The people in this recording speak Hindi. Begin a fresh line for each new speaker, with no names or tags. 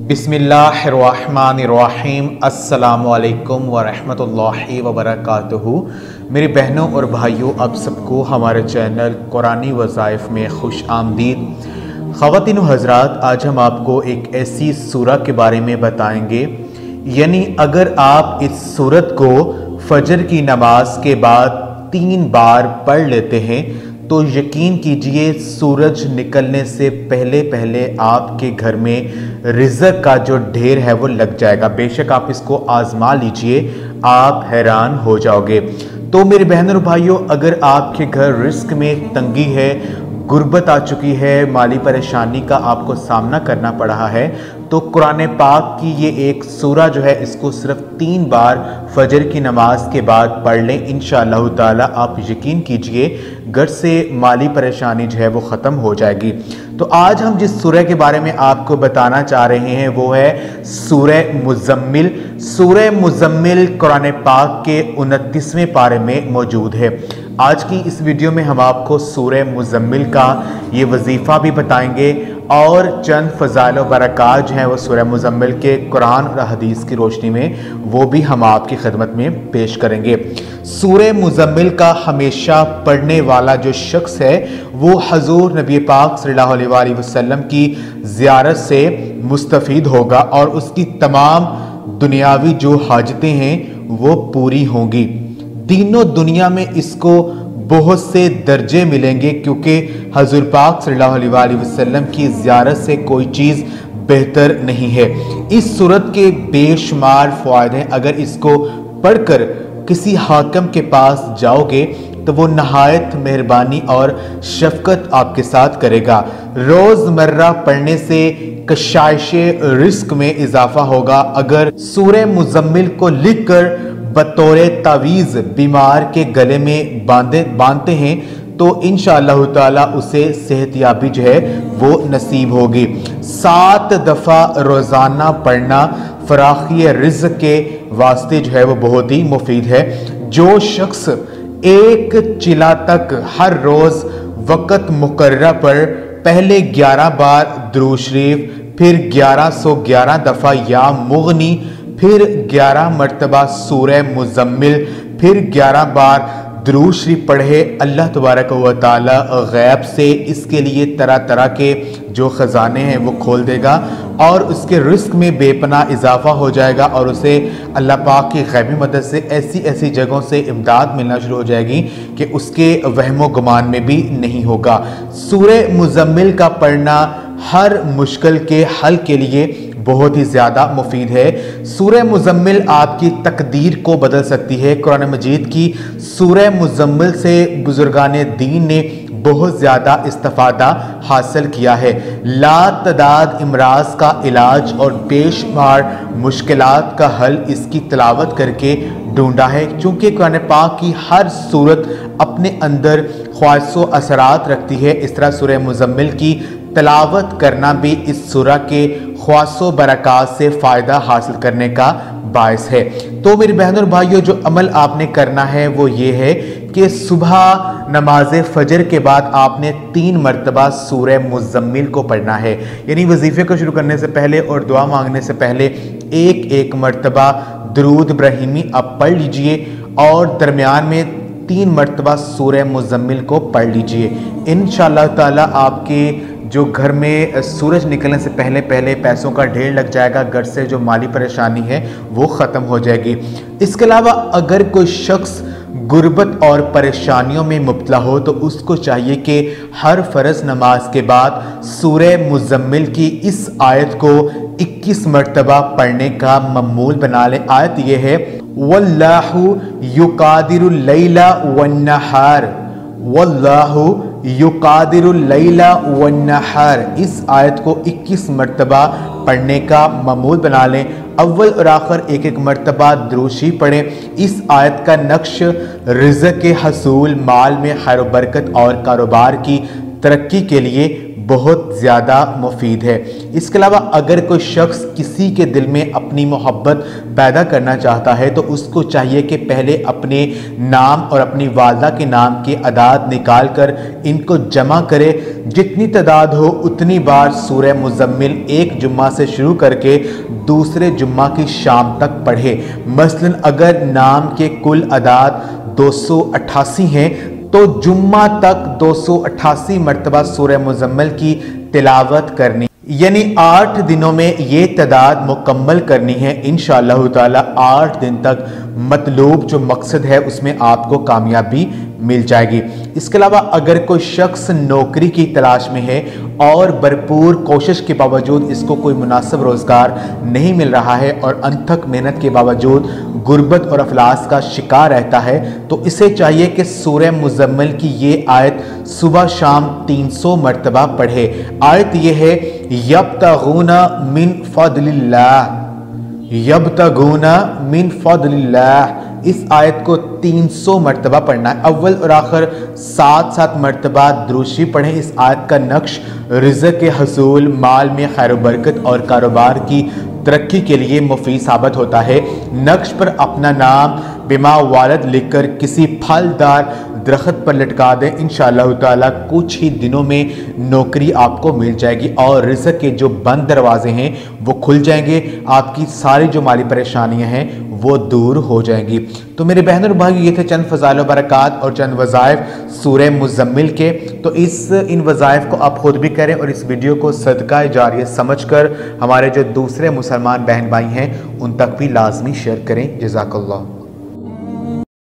बिस्मिल्लाहिर्रहमानिर्रहीम अस्सलामुअलैकुम वरहमतुल्लाहि वबरकातुहू। मेरी बहनों और भाइयों, आप सबको हमारे चैनल कुरानी वज़ाइफ में खुश आमदीद। ख़वातीन व हज़रात, आज हम आपको एक ऐसी सूरह के बारे में बताएंगे, यानी अगर आप इस सूरत को फजर की नमाज के बाद 3 बार पढ़ लेते हैं तो यकीन कीजिए सूरज निकलने से पहले पहले आपके घर में रिज़्क़ का जो ढेर है वो लग जाएगा। बेशक आप इसको आजमा लीजिए, आप हैरान हो जाओगे। तो मेरे बहनों और भाइयों, अगर आपके घर रिस्क में तंगी है, गुर्बत आ चुकी है, माली परेशानी का आपको सामना करना पड़ रहा है, तो कुरान पाक की ये एक सूरह जो है इसको सिर्फ 3 बार फजर की नमाज के बाद पढ़ लें। इंशाअल्लाह ताला आप यकीन कीजिए घर से माली परेशानी जो है वो ख़त्म हो जाएगी। तो आज हम जिस सूरह के बारे में आपको बताना चाह रहे हैं वो है सूरह मुज़म्मिल। सूरह मुज़म्मिल कुरान पाक के 29वें पारे में मौजूद है। आज की इस वीडियो में हम आपको सूरह मुज़म्मिल का ये वजीफ़ा भी बताएंगे और चंद फ़ज़ाइल व बरक़ात जो हैं वो सूरह मुज़म्मिल के कुरान और हदीस की रोशनी में वो भी हम आपकी खिदमत में पेश करेंगे। सूरह मुज़म्मिल का हमेशा पढ़ने वाला जो शख्स है वो हज़ूर नबी पाक सल्लल्लाहु अलैहि वसल्लम की ज़ियारत से मुस्तफ़ीद होगा और उसकी तमाम दुनियावी जो हाजतें हैं वो पूरी होंगी। तीनों दुनिया में इसको बहुत से दर्जे मिलेंगे, क्योंकि हज़ूर पाक सल्लल्लाहु अलैहि वसल्लम की ज़ियारत से कोई चीज़ बेहतर नहीं है। इस सूरत के बेशुमार फ़वाइद हैं। अगर इसको पढ़कर किसी हाकिम के पास जाओगे तो वो नहायत मेहरबानी और शफ़क़त आपके साथ करेगा। रोज़मर्रा पढ़ने से कशाइश रिस्क में इजाफा होगा। अगर सूरह मुज़म्मिल को लिख कर बतौरे तावीज़ बीमार के गले में बांधते हैं तो इंशाअल्लाह ताला उसे सेहतयाबी जो है वो नसीब होगी। 7 दफ़ा रोज़ाना पढ़ना फ़राखी रिज़्क़ के वास्ते जो है वो बहुत ही मुफीद है। जो शख्स एक चिला तक हर रोज़ वक़्त मुकर्रर पर पहले 11 बार दुरूद शरीफ, फिर 1111 दफ़ा या मुग़नी, फिर 11 मरतबा सूरह मुज़म्मिल, फिर 11 बार दुरूद शरीफ पढ़े, अल्लाह तबारक व तआला गैब से इसके लिए तरह तरह के जो ख़जाने हैं वो खोल देगा और उसके रिस्क में बेपनाह इजाफा हो जाएगा और उसे अल्लाह पाक की गैबी मदद से ऐसी ऐसी जगहों से इमदाद मिलना शुरू हो जाएगी कि उसके वहमो गुमान में भी नहीं होगा। सूरह मुज़म्मिल का पढ़ना हर मुश्किल के हल के लिए बहुत ही ज़्यादा मुफीद है। सूरह मुज़म्मिल आपकी तकदीर को बदल सकती है। कुरान मजीद की सूरह मुज़म्मिल से बुजुर्गान दीन ने बहुत ज़्यादा इस्तिफ़ादा हासिल किया है। लातदाद इमराज का इलाज और बेशुमार मुश्किलात का हल इसकी तिलावत करके ढूंढा है। चूँकि कुरान पाक की हर सूरत अपने अंदर ख्वाहिश व असरात रखती है, इस तरह सूरह मुज़म्मिल की तिलावत करना भी इस सूरह के ख्वाहिश व बरक़ात से फ़ायदा हासिल करने का बायस है। तो मेरी बहनों और भाइयों, जो अमल आपने करना है वो ये है कि सुबह नमाज फ़जर के बाद आपने 3 मरतबा सूरह मुज़म्मिल को पढ़ना है। यानी वजीफ़े को शुरू करने से पहले और दुआ मांगने से पहले एक मरतबा दुरूद इब्राहिमी आप पढ़ लीजिए और दरमियान में 3 मरतबा सूरह मुज़म्मिल को पढ़ लीजिए। इंशाअल्लाह ताला आपके जो घर में सूरज निकलने से पहले पहले पैसों का ढेर लग जाएगा, घर से जो माली परेशानी है वो ख़त्म हो जाएगी। इसके अलावा अगर कोई शख्स गुर्बत और परेशानियों में मुब्तला हो तो उसको चाहिए कि हर फ़र्ज़ नमाज के बाद सूरह मुज़म्मिल की इस आयत को 21 मरतबा पढ़ने का ममूल बना ले। आयत ये है, वल्लाहु युकादिरुल लैला वन्नहार, वल्लाहु युकादिरुल लैला वन्नहार। इस आयत को 21 मरतबा पढ़ने का ममूल बना लें। अव्वल और आखिर एक मरतबा दुरूद शरीफ पढ़ें। इस आयत का नक्श रिज़्क़ के हसूल, माल में खैर बरकत और कारोबार की तरक्की के लिए बहुत ज़्यादा मुफीद है। इसके अलावा अगर कोई शख्स किसी के दिल में अपनी मोहब्बत पैदा करना चाहता है तो उसको चाहिए कि पहले अपने नाम और अपनी वालदा के नाम के अदाद निकाल कर इनको जमा करे। जितनी तादाद हो उतनी बार सूरह मुज़म्मिल एक जुम्मा से शुरू करके दूसरे जुम्मा की शाम तक पढ़े। मसलन अगर नाम के कुल अदाद 288 हैं तो जुम्मा तक 288 मरतबा सूरह मुज़म्मिल की तिलावत करनी, यानी 8 दिनों में ये तादाद मुकम्मल करनी है। इंशाअल्लाह ताला 8 दिन तक मतलूब जो मकसद है उसमें आपको कामयाबी मिल जाएगी। इसके अलावा अगर कोई शख्स नौकरी की तलाश में है और भरपूर कोशिश के बावजूद इसको कोई मुनासिब रोज़गार नहीं मिल रहा है और अनथक मेहनत के बावजूद गुर्बत और अफलास का शिकार रहता है तो इसे चाहिए कि सूरह मुज़म्मिल की ये आयत सुबह शाम 300 मरतबा पढ़े। आयत ये है यब्तगूना मिन फदलिल्लाह, यब्तगूना मिन फदलिल्लाह। इस आयत को 300 मरतबा पढ़ना है। अव्वल और आखिर 7-7 मरतबा दुरूशी पढ़ें। इस आयत का नक्श रिज़्क़ के हसूल, माल में खैर बरकत और कारोबार की तरक्की के लिए मुफीद साबित होता है। नक्श पर अपना नाम बिमा वालद लिखकर किसी फलदार दरख्त पर लटका दें। इंशाअल्लाह ताला कुछ ही दिनों में नौकरी आपको मिल जाएगी और रिज़्क़ के जो बंद दरवाजे हैं वो खुल जाएंगे। आपकी सारी जो माली परेशानियां हैं वो दूर हो जाएंगी। तो मेरे बहन और भाई ये थे चंद फ़ज़ाइल व बरक़ात और चंद वज़ाइफ सूरह मुज़म्मिल के। तो इन वज़ाइफ को आप खुद भी करें और इस वीडियो को सदका जारिया समझकर हमारे जो दूसरे मुसलमान बहन भाई हैं उन तक भी लाजमी शेयर करें। जज़ाकल्लाह।